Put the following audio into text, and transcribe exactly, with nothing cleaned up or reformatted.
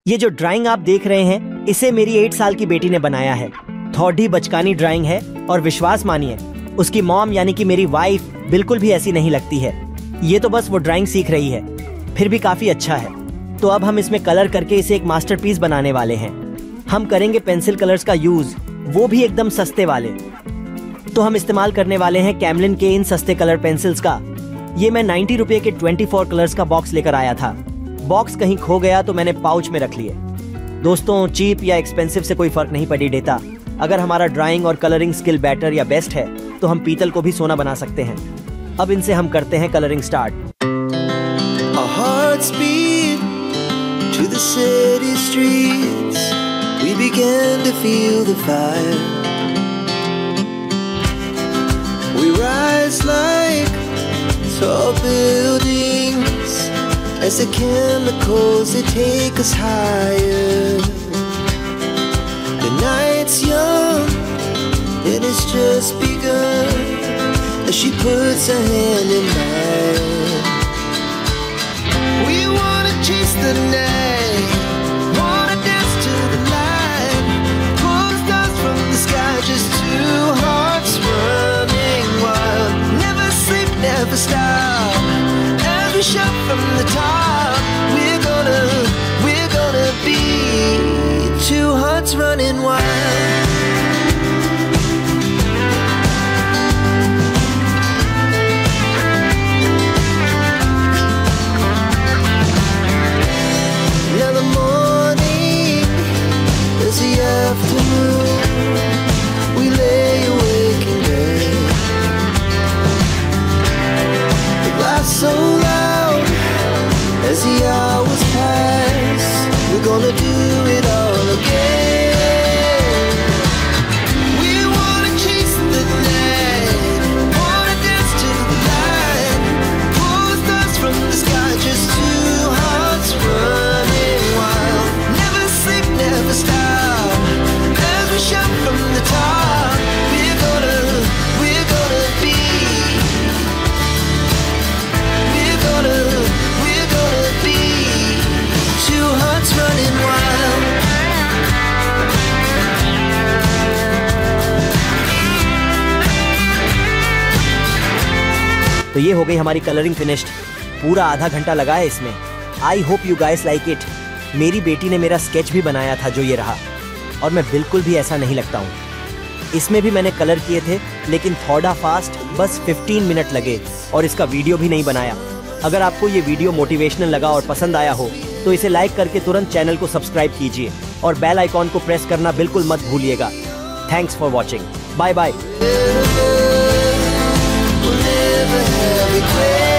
ये जो ड्राइंग आप देख रहे हैं, इसे मेरी एट साल की बेटी ने बनाया है। थोड़ी बचकानी ड्राइंग है और विश्वास मानिए उसकी मॉम यानी कि मेरी वाइफ बिल्कुल भी ऐसी नहीं लगती है। ये तो बस वो ड्राइंग सीख रही है, फिर भी काफी अच्छा है। तो अब हम इसमें कलर करके इसे एक मास्टरपीस बनाने वाले हैं। हम करेंगे पेंसिल कलर्स का यूज, वो भी एकदम सस्ते वाले। तो हम इस्तेमाल करने वाले हैं कैमलिन के इन सस्ते कलर पेंसिल्स का। ये मैं नाइन्टी रुपए के ट्वेंटी फोर कलर्स का बॉक्स लेकर आया था। बॉक्स कहीं खो गया तो मैंने पाउच में रख लिए। दोस्तों, चीप या एक्सपेंसिव से कोई फर्क नहीं पड़ी देता। अगर हमारा ड्राइंग और कलरिंग स्किल बेटर या बेस्ट है तो हम पीतल को भी सोना बना सकते हैं। अब इनसे हम करते हैं colouring start. Our hearts beat to the city streets. We began to feel the fire. We rise like tall buildings as the chemicals they take us higher. The night's young and it's just begun as she puts her hand in mine. We wanna chase the night, wanna dance to the light, pull stars from the sky, just two hearts running wild. Never sleep, never stop, as we shout from the top. We're gonna, we're gonna be two hearts running wild. We lay awake in bed. The glass so loud as the hours pass. We're gonna do it all again. We wanna chase the night, wanna dance to the light, pull stars from the sky, just two hearts running wild. Never sleep, never stop, as we shout from the top. We're gonna, we're gonna be, we're gonna, we're gonna be two hearts running wild. तो ये हो गई हमारी colouring finished. पूरा आधा घंटा लगा है इसमें। I hope you guys like it. मेरी बेटी ने मेरा स्केच भी बनाया था जो ये रहा, और मैं बिल्कुल भी ऐसा नहीं लगता हूँ। इसमें भी मैंने कलर किए थे, लेकिन थोड़ा फास्ट, बस पंद्रह मिनट लगे और इसका वीडियो भी नहीं बनाया। अगर आपको ये वीडियो मोटिवेशनल लगा और पसंद आया हो तो इसे लाइक करके तुरंत चैनल को सब्सक्राइब कीजिए और बेल आइकॉन को प्रेस करना बिल्कुल मत भूलिएगा। Thanks for watching. Bye bye.